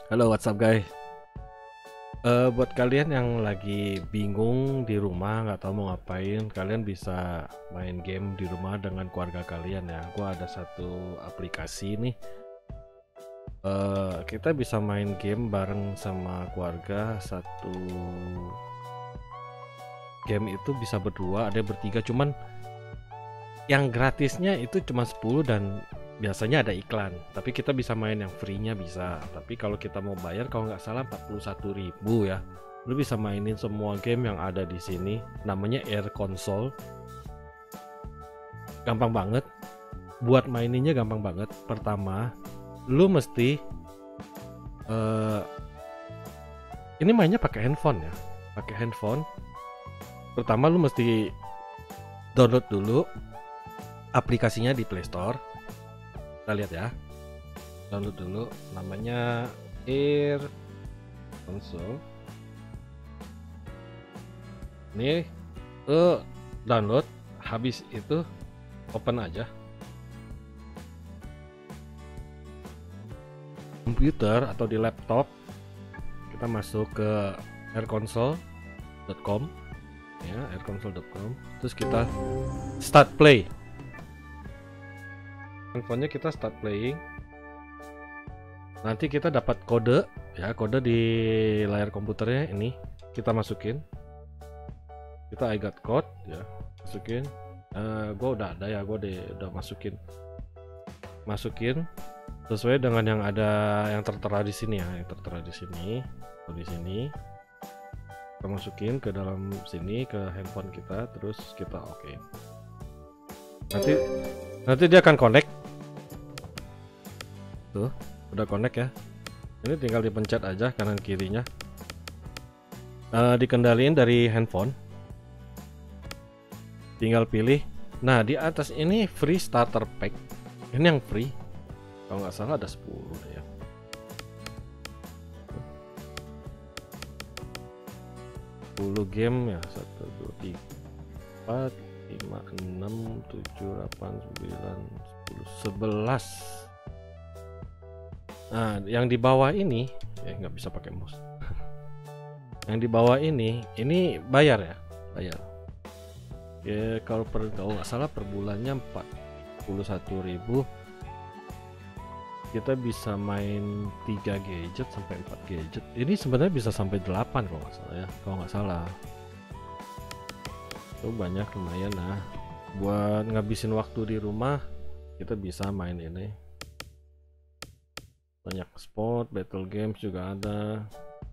Halo, what's up guys? Buat kalian yang lagi bingung di rumah nggak tahu mau ngapain, kalian bisa main game di rumah dengan keluarga kalian ya. Gua ada satu aplikasi nih. Kita bisa main game bareng sama keluarga. Satu game itu bisa berdua, ada yang bertiga. Cuman yang gratisnya itu cuma 10 dan biasanya ada iklan, tapi kita bisa main yang free-nya bisa. Tapi kalau kita mau bayar, kalau nggak salah 41.000 ya. Lu bisa mainin semua game yang ada di sini. Namanya Air Console. Gampang banget. Buat maininnya gampang banget. Pertama, lu mesti ini mainnya pakai handphone ya. Pakai handphone. Pertama lu mesti download dulu aplikasinya di Play Store. Kita lihat ya, download dulu, namanya Air Console. Ini download, habis itu open aja komputer atau di laptop. Kita masuk ke airconsole.com ya, airconsole.com, terus kita start play. Handphonenya kita start playing. Nanti kita dapat kode ya, kode di layar komputernya ini kita masukin. Kita I got code ya, masukin. Gue udah ada ya, gue udah masukin sesuai dengan yang ada, yang tertera di sini ya, yang tertera di sini. Di sini kita masukin ke dalam sini, ke handphone kita, terus kita oke. Nanti dia akan connect. Tuh, udah connect ya. Ini tinggal dipencet aja kanan kirinya. Dikendaliin dari handphone. Tinggal pilih. Nah, di atas ini free starter pack. Ini yang free. Kalau nggak salah ada 10 ya. Game ya, 1 2 3 4 5 6 7 8 9 10 11. Nah, yang di bawah ini nggak bisa pakai mouse. Yang di bawah ini bayar ya, bayar. Ya, kalau nggak salah per bulannya 41.000. Kita bisa main 3 gadget sampai 4 gadget. Ini sebenarnya bisa sampai 8 kalau nggak salah ya, kalau nggak salah. Itu banyak, lumayan lah. Buat ngabisin waktu di rumah, kita bisa main ini. Banyak sport, battle games juga ada.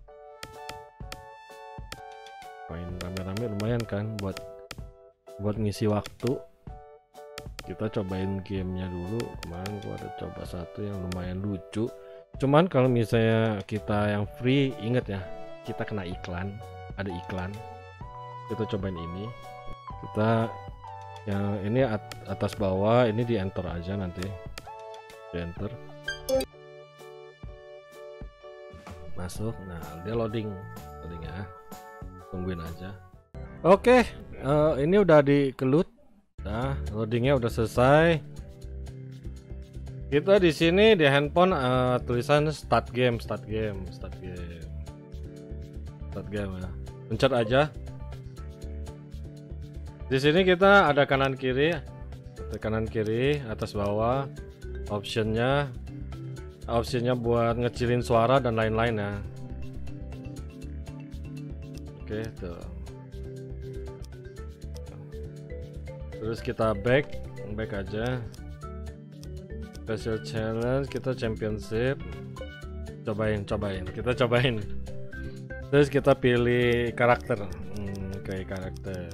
Main rame-rame lumayan kan, buat ngisi waktu. Kita cobain gamenya dulu. Kemarin gua ada coba satu yang lumayan lucu. Cuman kalau misalnya kita yang free, inget ya, kita kena iklan, ada iklan. Kita cobain ini. Kita yang ini atas bawah, ini di enter aja nanti. Di enter. Masuk. Nah, dia loading ya. Tungguin aja. Oke, ini udah dikelut. Nah, loadingnya udah selesai. Kita di sini di handphone tulisan start game ya. Pencet aja. Di sini kita ada kanan kiri, atas bawah, optionnya buat ngecilin suara dan lain-lain ya. Oke, tuh. Terus kita back aja. Special challenge, kita championship. Cobain. Terus kita pilih karakter. Kayak karakter.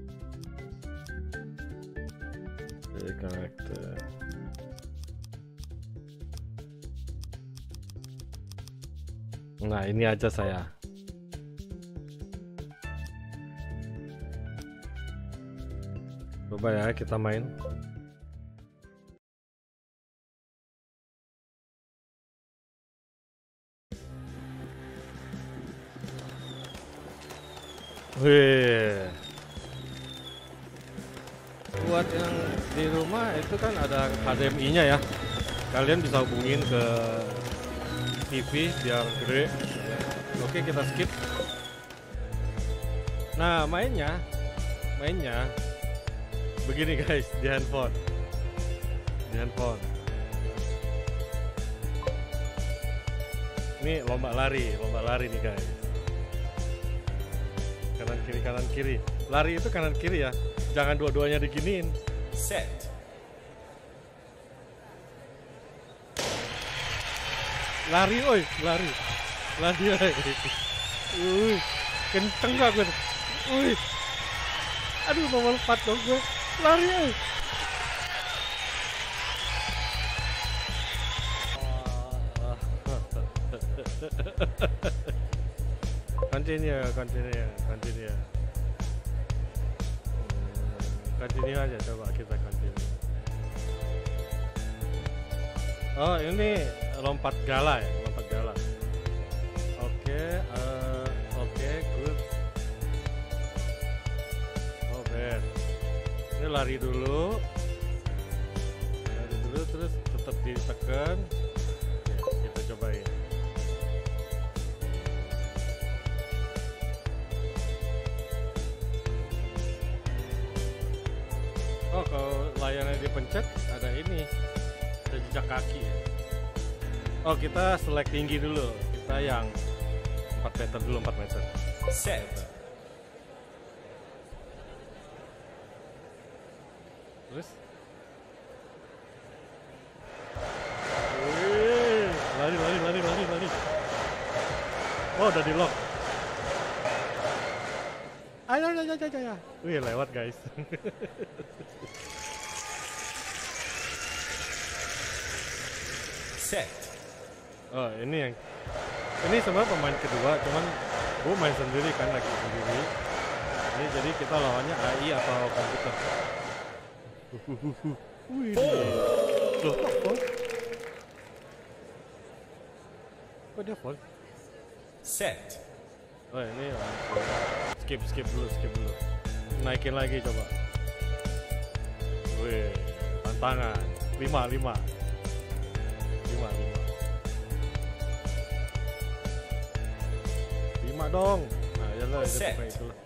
Nah, ini aja saya. Coba ya, kita main. Wih. Buat yang di rumah itu kan ada HDMI-nya ya. Kalian bisa hubungin ke TV biar gede. Oke, kita skip. Nah, mainnya begini guys, di handphone. Ini lomba lari nih guys. Kanan kiri. Lari itu kanan kiri ya. Jangan dua-duanya diginiin. Set. Lari, oi, lari, oi. Kenceng gak gue? Aduh, mau lompat dong gue. Lari, oi. Continue. Continue aja, coba kita continue. Oh, ini lompat gala ya, Oke, good. Oh, bad. Ini lari dulu, terus tetap ditekan. Oke, kita cobain. Oh, kalau layarnya dipencet ada ini, ada jejak kaki ya. Oh, kita select tinggi dulu. Kita yang 4 meter dulu, 4 meter. Set. Terus? Wih, lari. Oh, udah di lock. Ayo. Wih, lewat guys. Set. Oh, ini sebenarnya pemain kedua, cuman gue main sendiri kan, lagi sendiri. Ini jadi kita lawannya AI atau komputer. Wih, loh, kok dia fall? Set. Oh, ini skip dulu. Naikin lagi coba. Wih, tantangan 5 dong. Nah, ya lah, itu lah.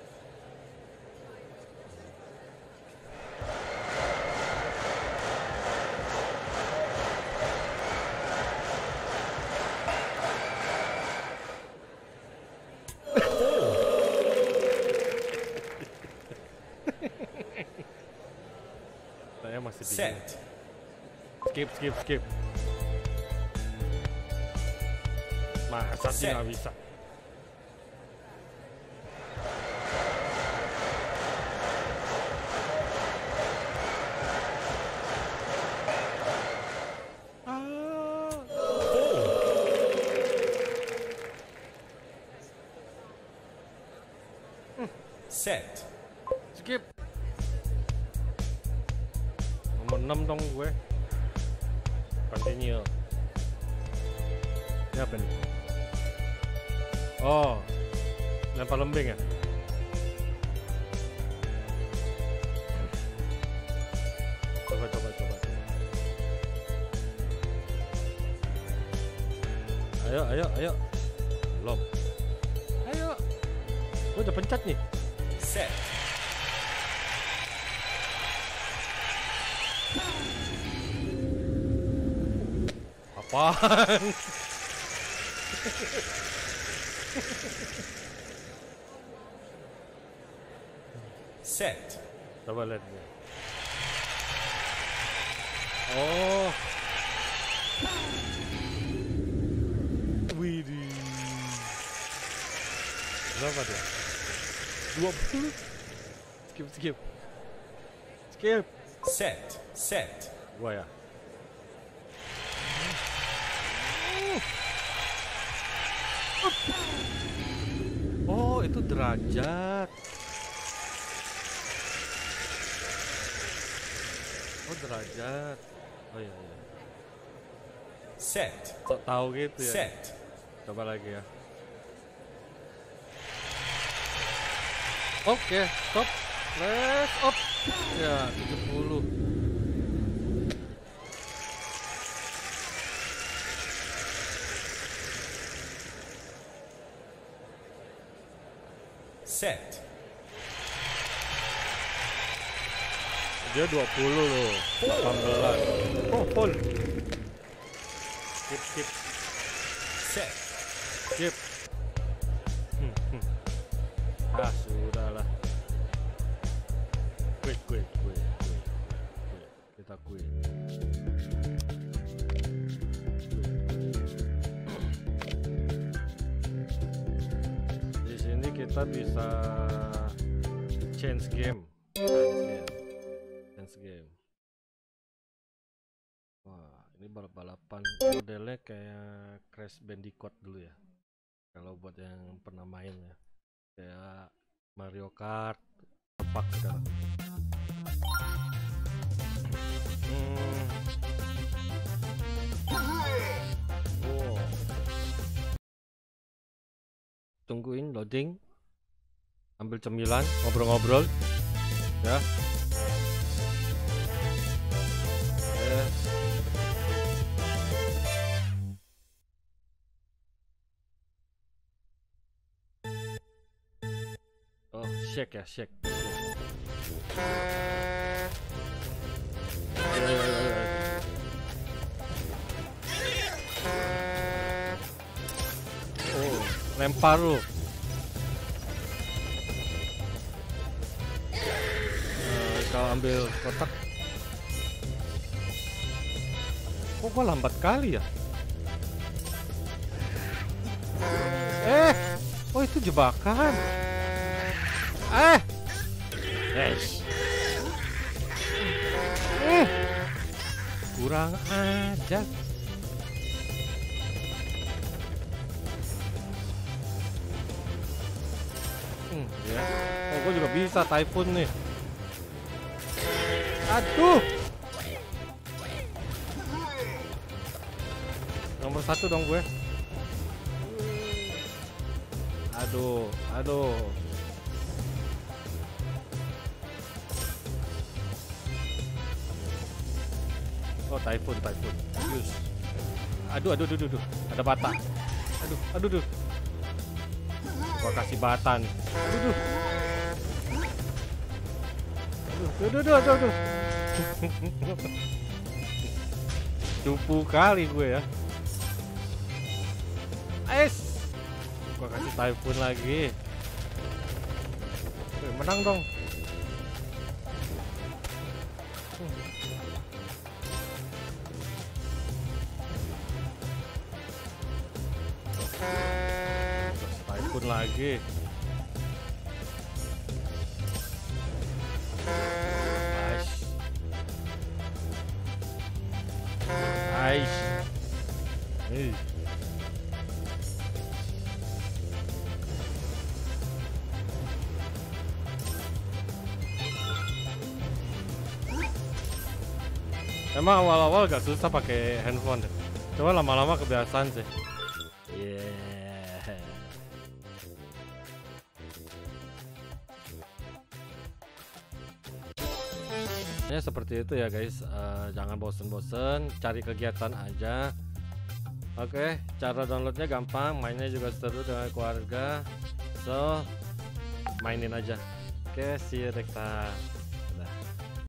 Saya masih bingung. Skip. Masa sih nggak bisa? Set. Skip. Nomor 6 dong gue. Continue. Ini apa nih? Oh, lempar lembing ya? Coba. Ayo. Belum. Ayo. Gue udah pencet nih. Set. Apaan? Set. Coba lihat gue. Oh. Widih. Berapa dia? 20. Skip. Set. Gua ya. Oh, itu derajat. Oh iya. Set. Sok tahu gitu ya. Set. Coba lagi ya. Oke, stop. Press up. Ya, 70. set, Dia 20 loh. 18. Oh, full. Skip. set, Skip. Ah, sudahlah. Quit. Kita quit. Di sini kita bisa change game. Wah, ini balap-balapan modelnya kayak Crash Bandicoot dulu ya. Kalau buat yang pernah main ya, kayak Mario Kart, tepak sekarang. Wow. Tungguin loading, ambil cemilan, ngobrol-ngobrol, ya. Oh, shake ya, shake. Oh, lempar lu. Kau ambil kotak. Kok gua lambat kali ya? Oh itu jebakan. Kurang ajar. Ya. Oh, gue juga bisa Typhoon nih. Aduh. Nomor 1 dong gue. Aduh. Oh, Typhoon. Bagus. Aduh. Ada bata. Aduh. Gua kasih bata nih. Aduh. Cupu kali gue ya. Gua kasih Typhoon lagi. Menang dong. Typhoon lagi. Nice. Emang awal-awal gak susah pakai handphone deh. Coba lama-lama kebiasaan sih. Ya seperti itu ya guys. Jangan bosen-bosen, cari kegiatan aja. Oke, cara downloadnya gampang, mainnya juga seru dengan keluarga. So, mainin aja. Oke, see you next time.